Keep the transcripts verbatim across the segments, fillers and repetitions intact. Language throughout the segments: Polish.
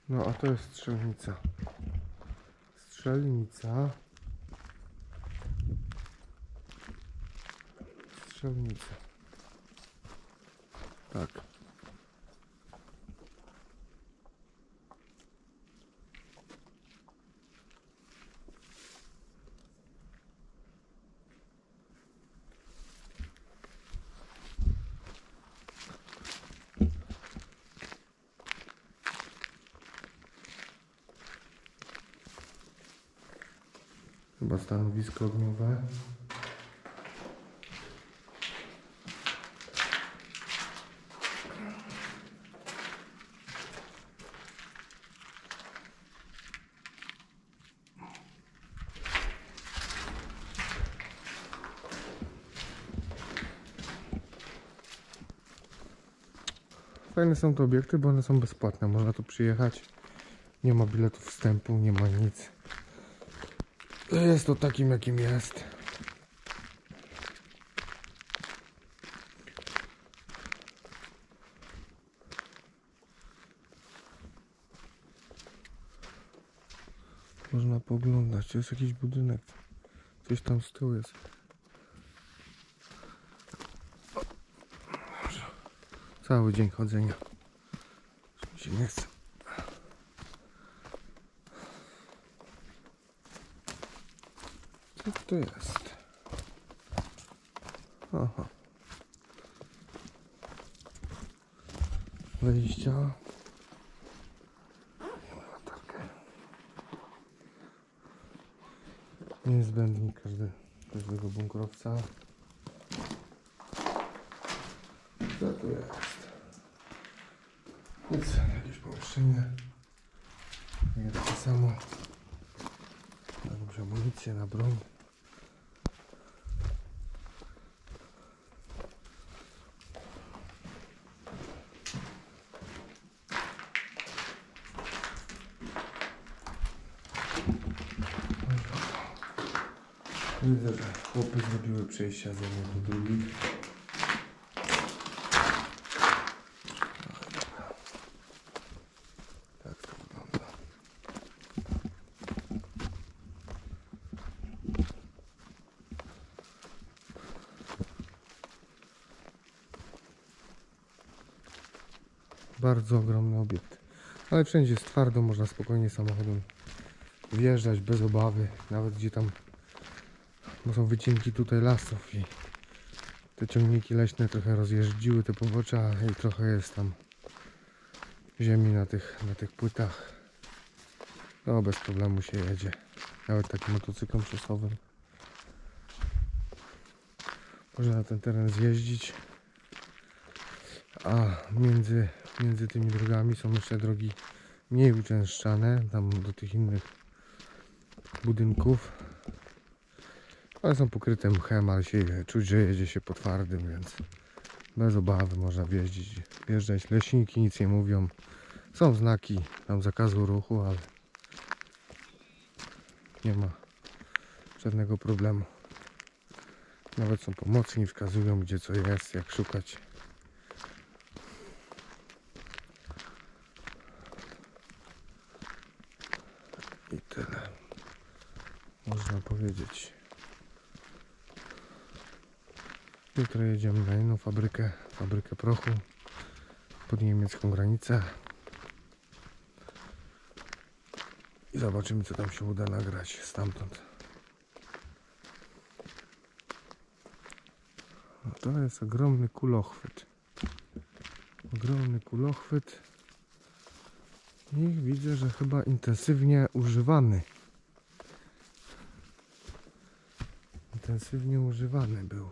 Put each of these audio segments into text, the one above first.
No a to jest strzelnica. Strzelnica. Strzelnica. Tak. Chyba stanowisko ogniowe. Fajne są te obiekty, bo one są bezpłatne. Można tu przyjechać. Nie ma biletów wstępu, nie ma nic. Jest to takim, jakim jest. Można poglądać. To jest jakiś budynek. Coś tam z tyłu jest. Cały dzień chodzenia. Już mi się nie chce. Co to jest? Aha. Wejścia. Latarkę. Niezbędnik każdy, każdego bunkrowca. Co tu jest? Nic, jakieś pomieszczenie. Nie takie samo. Jakąś amunicję na broń. Widzę, że chłopy zrobiły przejścia z jednych do drugich. Tak to wygląda. Bardzo ogromny obiekt. Ale wszędzie jest twardo, można spokojnie samochodem wjeżdżać bez obawy. Nawet gdzie tam bo są wycinki tutaj lasów i te ciągniki leśne trochę rozjeżdżiły te pobocza i trochę jest tam ziemi na tych, na tych płytach. No bez problemu się jedzie. Nawet takim motocyklem szosowym. Można na ten teren zjeździć. A między, między tymi drogami są jeszcze drogi mniej uczęszczane, tam do tych innych budynków. Ale są pokryte mchem, ale się czuć, że jedzie się po twardym, więc bez obawy można wjeździć, wjeżdżać. Leśniki nic nie mówią. Są znaki tam zakazu ruchu, ale nie ma żadnego problemu. Nawet są pomocni, wskazują gdzie co jest, jak szukać. I tyle można powiedzieć. Jutro jedziemy na inną fabrykę, fabrykę prochu pod niemiecką granicę i zobaczymy co tam się uda nagrać stamtąd. No to jest ogromny kulochwyt. Ogromny kulochwyt i widzę, że chyba intensywnie używany. Intensywnie używany był.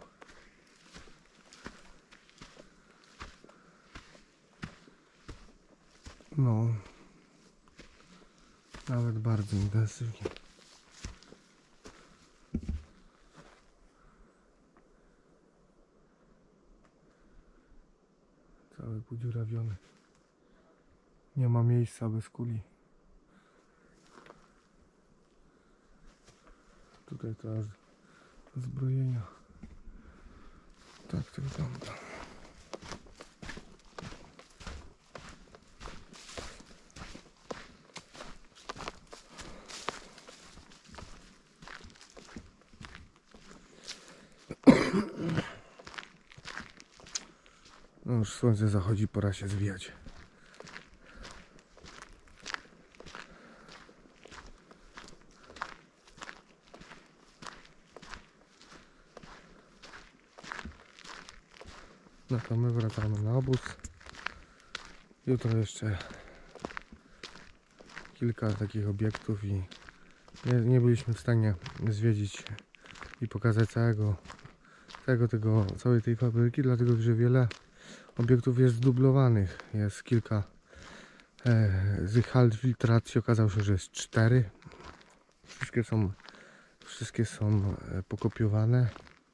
No, nawet bardzo intensywnie. Cały podziurawiony. Nie ma miejsca bez kuli. Tutaj to aż zbrojenia. Tak to wygląda. No już słońce zachodzi, pora się zwijać. No to my wracamy na obóz. Jutro jeszcze kilka takich obiektów i nie, nie byliśmy w stanie zwiedzić i pokazać całego, całego tego, całej tej fabryki, dlatego że wiele obiektów jest zdublowanych. Jest kilka e, z ich hal filtracji, okazało się, że jest cztery. Wszystkie są, wszystkie są e, pokopiowane.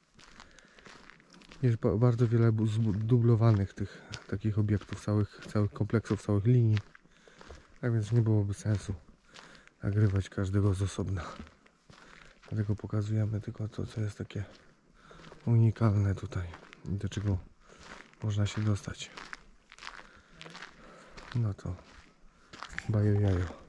Jest ba bardzo wiele zdublowanych tych takich obiektów, całych, całych kompleksów, całych linii. Tak więc nie byłoby sensu nagrywać każdego z osobna. Dlatego pokazujemy tylko to, co jest takie unikalne tutaj i do czego można się dostać. No to bajo jajo.